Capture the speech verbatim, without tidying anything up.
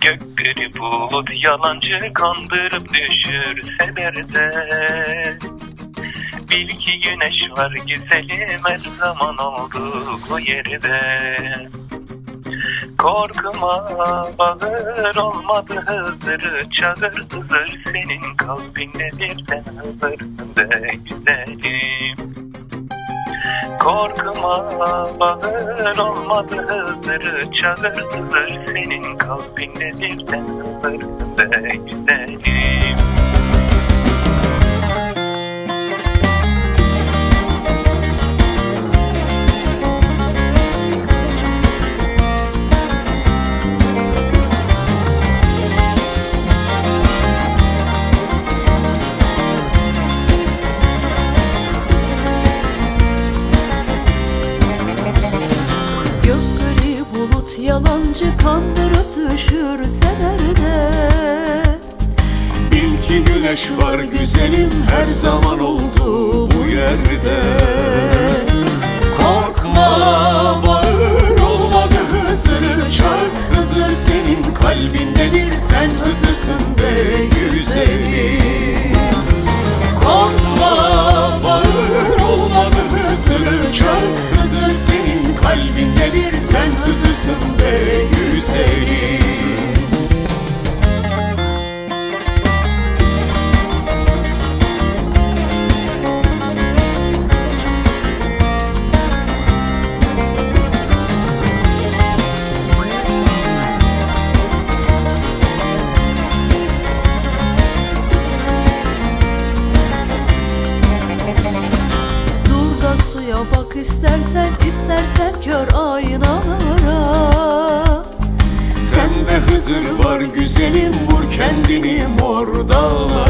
Gökleri bulut yalancı kandırıp düşürseler de, bil ki güneş var güzelim her zaman olduğu yerde. Korkma bağır olmadı hızır, çağır hızır senin kalbinde birden hızırsın be güzelim. Korkma bağır olmadı hızır, çağır hızır senin kalbinde birden hızırsın be güzelim. Yalancı kandırıp düşürseler de, bil ki güneş var güzelim her zaman oldu bu yerde. Korkma bağır olmadı hızır, çağır hızır senin kalbindedir, sen hızırsın be güzelim. Korkma bağır olmadı hızır, çağır hızır senin kalbindedir, sen hızırsın be güzelim. Bak istersen istersen kör aynalara, sende hızır var güzelim, vur kendini mor dağlara.